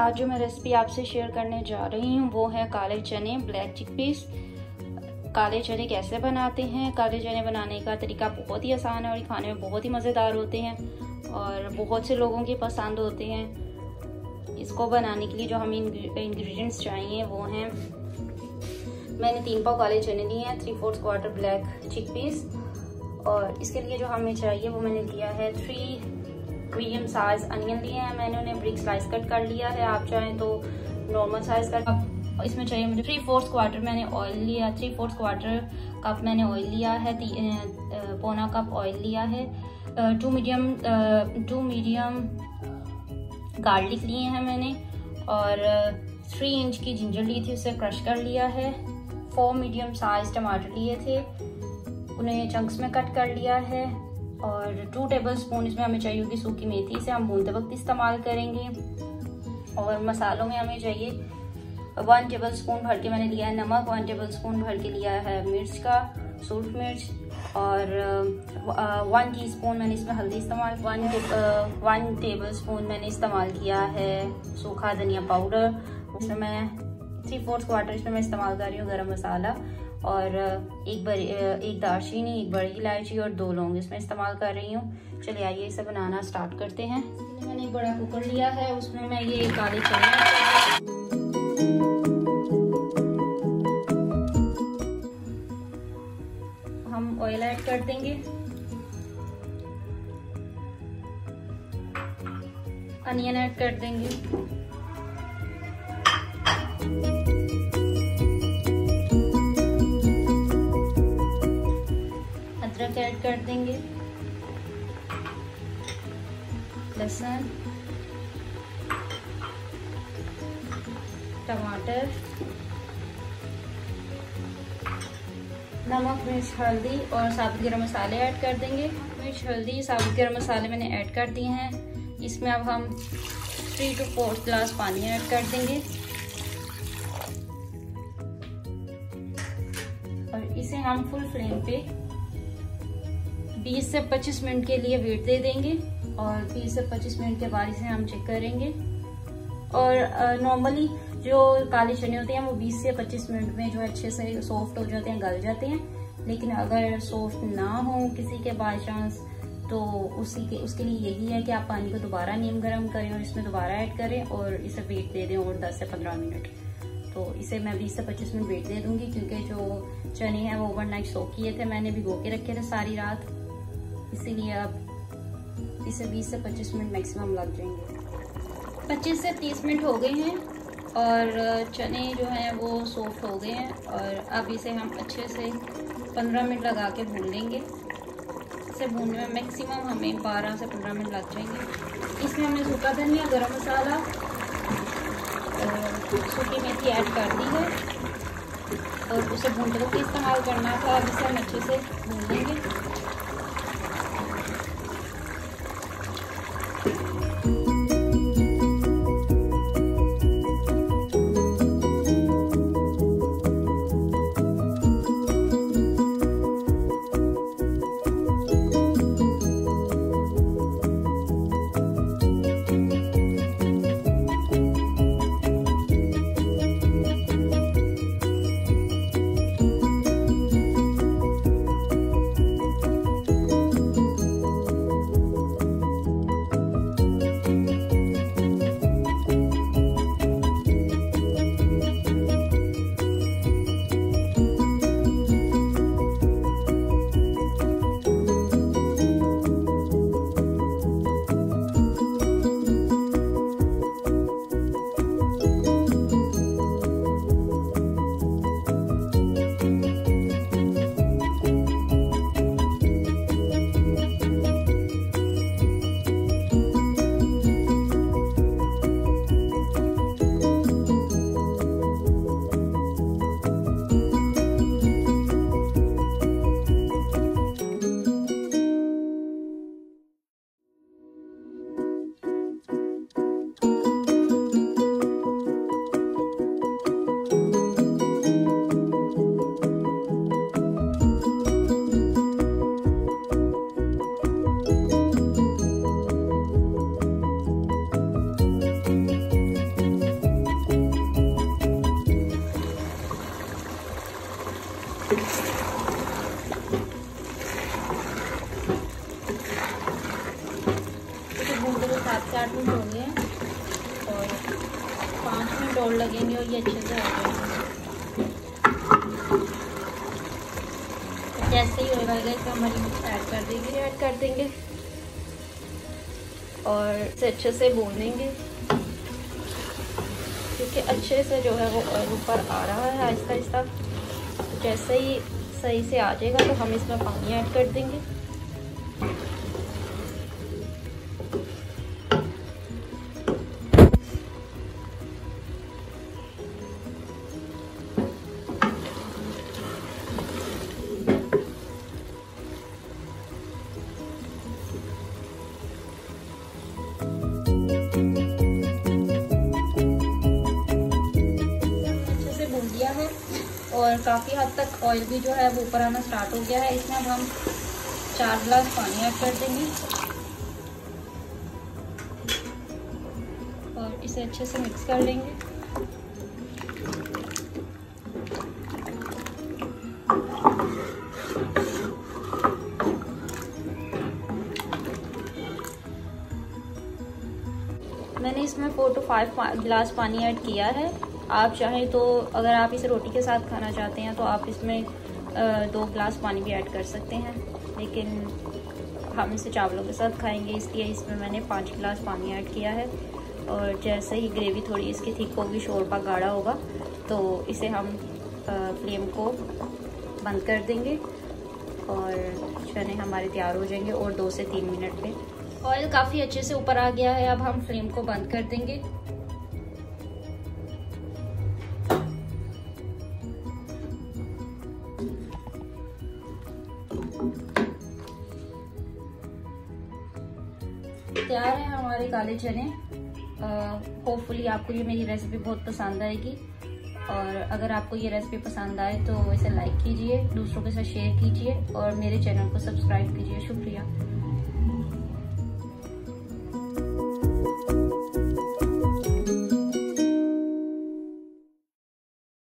आज जो मैं रेसिपी आपसे शेयर करने जा रही हूँ वो है काले चने, ब्लैक चिकपीस। काले चने कैसे बनाते हैं? काले चने बनाने का तरीका बहुत ही आसान है और खाने में बहुत ही मज़ेदार होते हैं और बहुत से लोगों के पसंद होते हैं। इसको बनाने के लिए जो हमें इंग्रेडिएंट्स चाहिए वो हैं, मैंने 3 पाव काले चने लिए हैं, 3/4 क्वार्टर ब्लैक चिकपीस। और इसके लिए जो हमें चाहिए वो मैंने लिया है 3 मीडियम साइज अनियन लिए हैं, मैंने उन्हें ब्रिक स्लाइस कट कर लिया है। आप चाहें तो नॉर्मल साइज का। इसमें चाहिए मुझे 3/4 क्वार्टर मैंने ऑयल लिया, 3/4 क्वार्टर कप मैंने ऑयल लिया है, पौना कप ऑयल लिया है। 2 मीडियम गार्लिक लिए हैं मैंने और 3 इंच की जिंजर ली थी, उसे क्रश कर लिया है। 4 मीडियम साइज टमाटर लिए थे, उन्हें चंक्स में कट कर लिया है। और 2 टेबलस्पून इसमें हमें चाहिए होगी सूखी मेथी, इसे हम भूनते वक्त इस्तेमाल करेंगे। और मसालों में हमें चाहिए 1 टेबलस्पून भर के मैंने लिया है नमक, 1 टेबलस्पून भर के लिया है मिर्च का, सूर्ख मिर्च, और 1 टीस्पून मैंने इसमें हल्दी इस्तेमाल, 1 टेबलस्पून मैंने इस्तेमाल किया है सूखा धनिया पाउडर। इसमें मैं 3/4 क्वार्टर इसमें मैं इस्तेमाल कर रही हूँ गरम मसाला, और एक दालचीनी, 1 बड़ी इलायची और 2 लौंग इसमें इस्तेमाल कर रही हूँ। चलिए आइए इसे बनाना स्टार्ट करते हैं। मैंने एक बड़ा कुकर लिया है, उसमें मैं ये काले चने, हम ऑयल ऐड कर देंगे, अनियन ऐड कर देंगे, अदरक ऐड कर देंगे, लहसुन, टमाटर, नमक, मिर्च, हल्दी और साबुत गरम मसाले ऐड कर देंगे। मिर्च, हल्दी, साबुत गरम मसाले मैंने ऐड कर दिए हैं। इसमें अब हम 3 to 4 गिलास पानी ऐड कर देंगे और इसे हम फुल फ्लेम पे 20 से 25 मिनट के लिए वेट दे देंगे और 20 से 25 मिनट के बाद इसे हम चेक करेंगे। और नॉर्मली जो काले चने होते हैं वो 20 से 25 मिनट में जो अच्छे से सॉफ्ट हो जाते हैं, गल जाते हैं। लेकिन अगर सॉफ्ट ना हो किसी के बाय चांस, तो उसके लिए यही है कि आप पानी को दोबारा नीम गर्म करें और इसमें दोबारा ऐड करें और इसे वेट दे दें और 10 से 15 मिनट। तो इसे मैं 20 से 25 मिनट वेट दे दूंगी, क्योंकि जो चने हैं वो ओवरनाइट सोक किए थे, मैंने भिगो के रखे थे सारी रात, इसीलिए अब इसे 20 से 25 मिनट मैक्सिमम लग जाएंगे। 25 से 30 मिनट हो गए हैं और चने जो हैं वो सॉफ्ट हो गए हैं और अब इसे हम अच्छे से 15 मिनट लगा के भून लेंगे। इसे भूनने में मैक्सिमम हमें 12 से 15 मिनट लग जाएंगे। इसमें हमने सूखा धनिया, गरम मसाला और सूखी मेथी ऐड कर दी है और उसे भूनते वक्त इस्तेमाल करना था। अब इसे हम अच्छे से भून लेंगे। जोड़ लगेंगे और ये अच्छे से हो जाएंगे। जैसे ही होएगा इसमें हमारी मिर्च ऐड कर देंगे और इसे अच्छे से भूनेंगे, क्योंकि अच्छे से जो है वो ऑयल ऊपर आ रहा है आहिस्ता आहिस्ता। जैसे ही सही से आ जाएगा तो हम इसमें पानी ऐड कर देंगे। और काफ़ी हद तक ऑयल भी जो है वो ऊपर आना स्टार्ट हो गया है। इसमें अब हम 4 गिलास पानी ऐड कर देंगे और इसे अच्छे से मिक्स कर लेंगे। मैंने इसमें 4 to 5 गिलास पानी ऐड किया है। आप चाहें तो अगर आप इसे रोटी के साथ खाना चाहते हैं तो आप इसमें 2 गिलास पानी भी ऐड कर सकते हैं, लेकिन हम इसे चावलों के साथ खाएंगे इसलिए इसमें मैंने 5 गिलास पानी ऐड किया है। और जैसे ही ग्रेवी थोड़ी इसकी थिक होगी, शोरबा गाढ़ा होगा, तो इसे हम फ्लेम को बंद कर देंगे और चने हमारे तैयार हो जाएंगे और 2 से 3 मिनट में। ऑयल काफ़ी अच्छे से ऊपर आ गया है, अब हम फ्लेम को बंद कर देंगे। तैयार है हमारे काले चने। होपफुली आपको ये मेरी रेसिपी बहुत पसंद आएगी, और अगर आपको ये रेसिपी पसंद आए तो इसे लाइक कीजिए, दूसरों के साथ शेयर कीजिए और मेरे चैनल को सब्सक्राइब कीजिए। शुक्रिया।